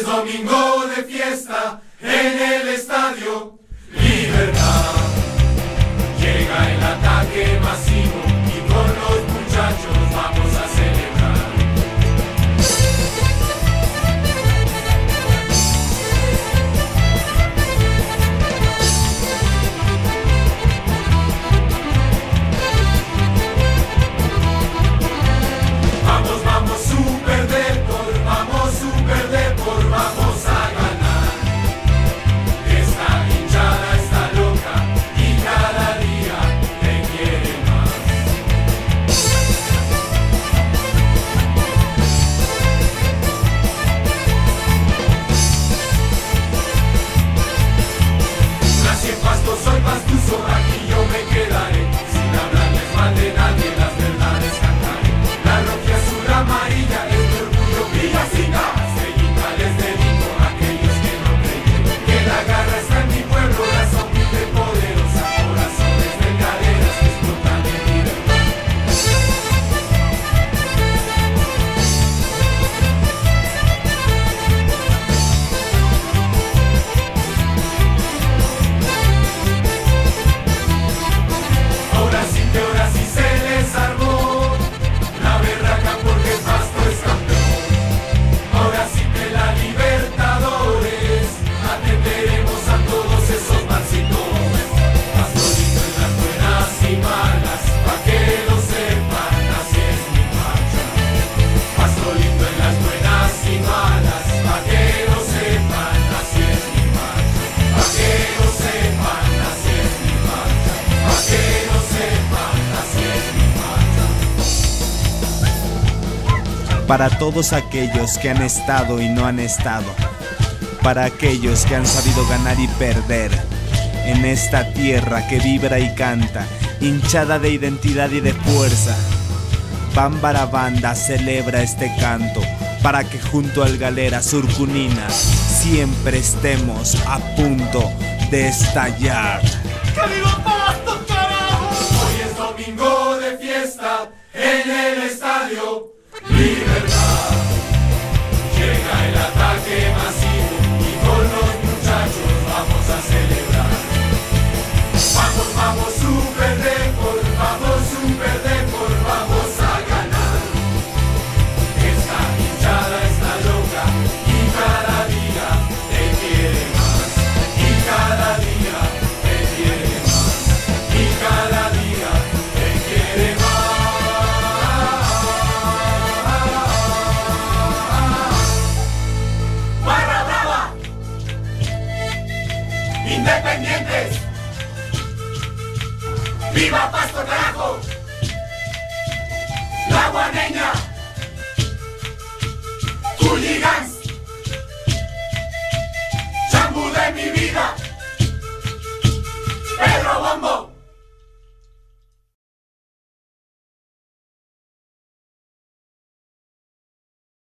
domingo de fiesta en el estadio Libertad. Llega el ataque masivo y con los muchachos vamos a celebrar. Vamos, vamos, Super Depor, vamos, Super Depor, vamos a ganar. Esta hinchada está loca y cada día te quiere más. Nací en Pasto, soy pastuso, aquí yo me quedaré. Sin hablarles mal de nadie, las verdades cantaré. La roja azul amarilla es mi orgullo, Villacinca. Estrellita les dedico a aquellos que no creyeron. Que la garra está en mi pueblo, raza humilde y poderosa. Corazones de caderas que explotan en libertad. Ahora sí se les armó la berraca porque Pasto es campeón. Ahora sí que la Libertadores atenderemos a todos esos mancitos. Pasto lindo en las buenas y malas, pa' que lo sepan, así es mi marcha. Pasto lindo en las buenas y malas, pa' que lo sepan, así es mi marcha. Pa' que lo sepan, así es mi marcha. Pa' que lo sepan, así es mi marcha. Para todos aquellos que han estado y no han estado, para aquellos que han sabido ganar y perder, en esta tierra que vibra y canta, hinchada de identidad y de fuerza, Bámbara Banda celebra este canto, para que junto al Galera Surcunina siempre estemos a punto de estallar. ¡Que viva Pasto, carajo! Hoy es domingo de fiesta en el estadio Libertad. Llega el ataque masivo y con los muchachos vamos a celebrar. Vamos, vamos, Super Depor, vamos, Super Depor, vamos a ganar. Esta hinchada está loca y cada día te quiere más. Y cada día te quiere más. Y cada día te quiere más. ¡Barra brava! ¡Independientes! ¡Viva Pasto, carajo! ¡La Guaneña!